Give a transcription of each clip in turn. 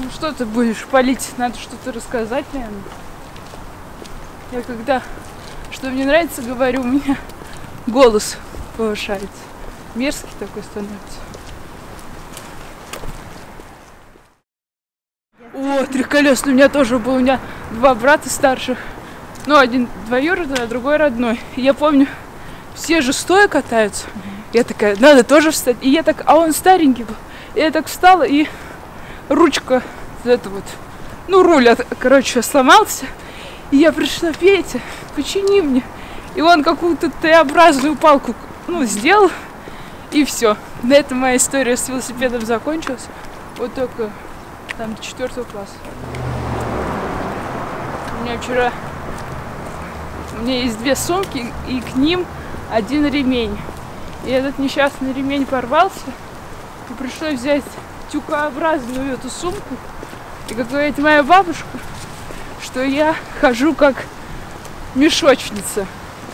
Ну что ты будешь палить? Надо что-то рассказать, наверное. Я когда что мне нравится, говорю, у меня голос повышается. Мерзкий такой становится. О, трехколесный у меня тоже был. У меня два брата старших. Ну, один двоюродный, а другой родной. И я помню, все же стоя катаются. Я такая, надо тоже встать. И я так, а он старенький был. И я так встала, и ручка, вот эта вот, ну, руль, короче, сломался. И я пришла: Петя, почини мне. И он какую-то Т-образную палку, ну, сделал. И все. На этом моя история с велосипедом закончилась. Вот только там до 4 класса. У меня есть 2 сумки, и к ним 1 ремень. И этот несчастный ремень порвался. И пришлось взять тюкообразную эту сумку. И как говорит моя бабушка, что я хожу как мешочница.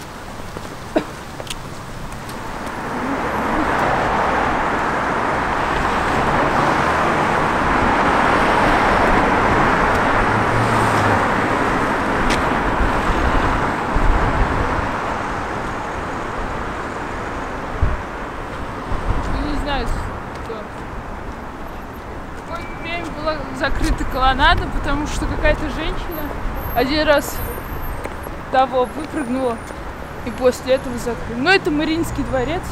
Закрыта колоннада, потому что какая-то женщина один раз того выпрыгнула, и после этого закрыли. Но это Мариинский дворец.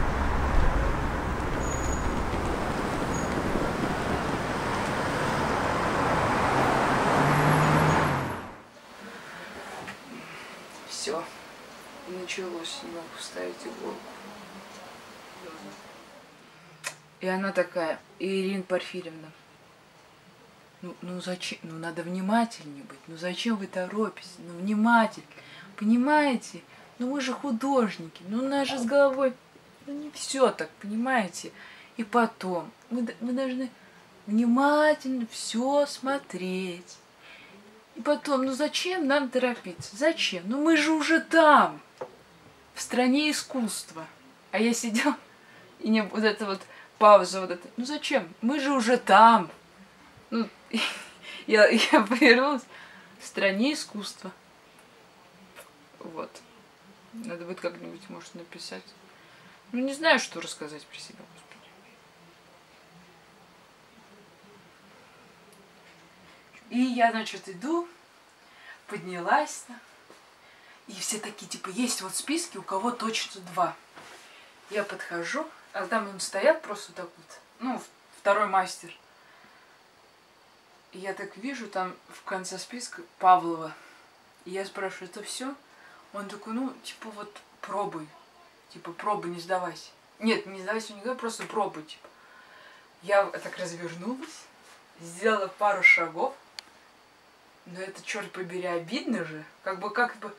Все, началось, не могу вставить иголку. И она такая: Ирина Порфирьевна, ну зачем? Ну надо внимательнее быть. Ну зачем вы торопитесь? Ну внимательно. Понимаете? Ну мы же художники. Ну у нас же с головой. Ну не все так, понимаете? И потом мы должны внимательно все смотреть. И потом, ну зачем нам торопиться? Зачем? Ну мы же уже там, в стране искусства. А я сидела, и не вот эта вот пауза, вот это. Ну зачем? Мы же уже там. Ну, я повернулась в стране искусства. Вот. Надо будет как-нибудь, может, написать. Ну, не знаю, что рассказать про себя, господи. И я, значит, иду, поднялась. И все такие, типа, есть вот списки, у кого точно 2. Я подхожу, а там он стоят просто так вот. Ну, второй мастер. И я так вижу, там в конце списка Павлова. И я спрашиваю: это все? Он такой: ну, типа, вот пробуй. Типа, пробуй, не сдавайся. Нет, не сдавайся, не говорю, просто пробуй, типа. Я так развернулась, сделала пару шагов. Но это, черт побери, обидно же. Как бы.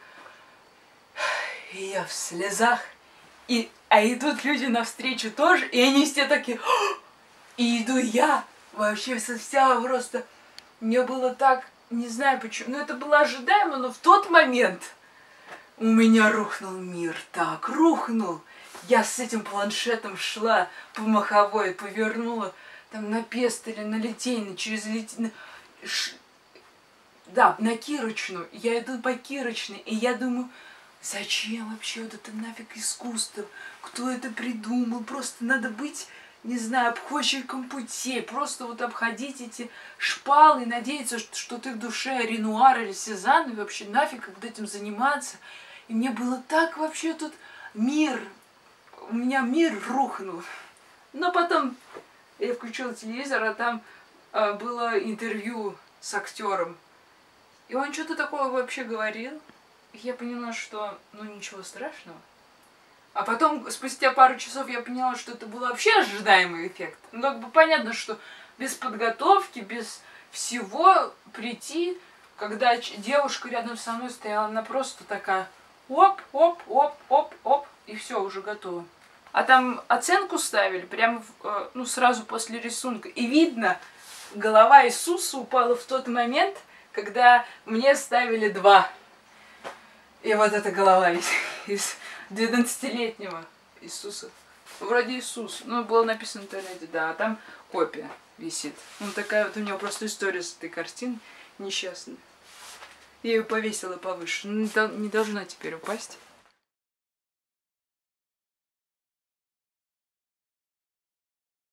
И я в слезах. А идут люди навстречу тоже, и они все такие. И иду я. Вообще вся просто. Мне было так, не знаю почему, но это было ожидаемо, но в тот момент у меня рухнул мир, так, рухнул. Я с этим планшетом шла по Маховой, повернула там на Пестеле, на Литейной, через Литейную, да, на Кирочную. Я иду по Кирочной, и я думаю, зачем вообще вот это нафиг искусство? Кто это придумал? Просто надо быть, не знаю, обходчиком путей, просто вот обходить эти шпалы и надеяться, что ты в душе Ренуар или Сезанн, и вообще нафиг вот этим заниматься. И мне было так вообще тут мир, у меня мир рухнул. Но потом я включила телевизор, а там было интервью с актером. И он что-то такое вообще говорил. И я поняла, что ну ничего страшного. А потом, спустя пару часов, я поняла, что это был вообще ожидаемый эффект. Ну, как бы понятно, что без подготовки, без всего прийти, когда девушка рядом со мной стояла, она просто такая оп, и все, уже готово. А там оценку ставили прямо ну, сразу после рисунка. И видно, голова Иисуса упала в тот момент, когда мне ставили 2. И вот эта голова из 12-летнего Иисуса Вроде Иисус. Ну, было написано в интернете, да, а там копия висит. Ну, такая вот у него просто история с этой картиной несчастной. Я ее повесила повыше. Ну, не должна теперь упасть.